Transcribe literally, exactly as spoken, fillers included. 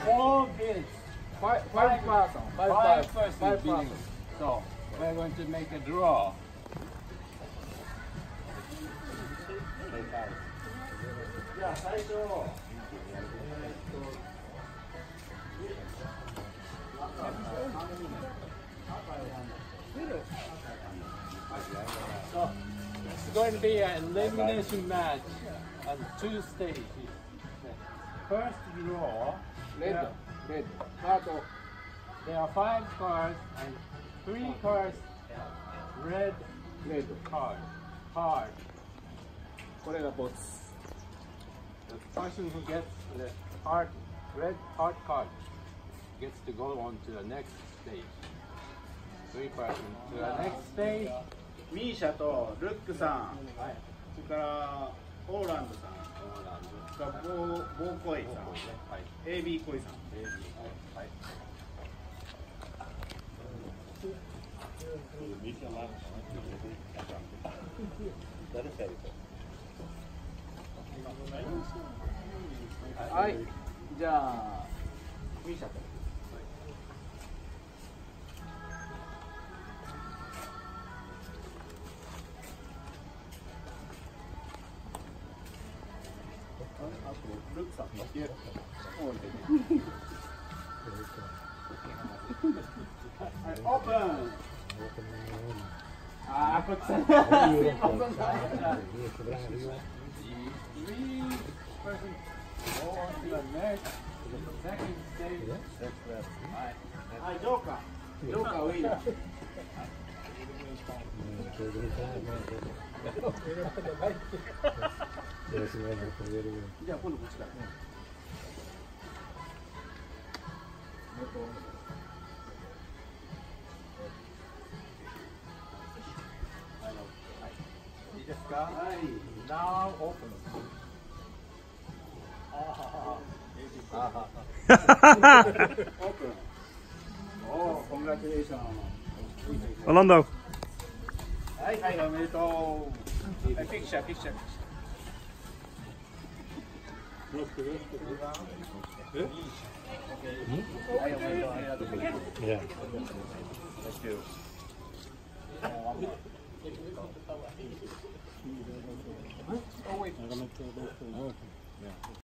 four bids. Five, five person. Five, Five five, person five bidding. person. So we're going to make a draw. Yeah, 最初。So it's going to be an elimination match on two stages. First draw. Red, red. Heart of There are five cards and three cards red red. card. Card. これがボツ。 The person who gets the heart, red heart card gets to go on to the next stage. Three person to the next stage. ミーシャとルックさん、 はい。 それからオーランドさん、それからボーボーコイさん、 はい。 エービー コイさん。 はい。 はい。じゃあ、ミーシャと。 ルックさん、はい、オープン。 あー、こっちだ。すいません。 Three person go on to the next, the second stage. はい、ジョーカー。ジョーカーウィーナー。じゃあ今度こっちだ。 いいですか？はい。Now open. オープン。おー、コングラチュレーション。 Orlando. はいはい、おめでとう。はい、ピクチャー、ピクチャー。はい、おめでとう。ありがとうございます。 Yeah. Thank you. Oh wait.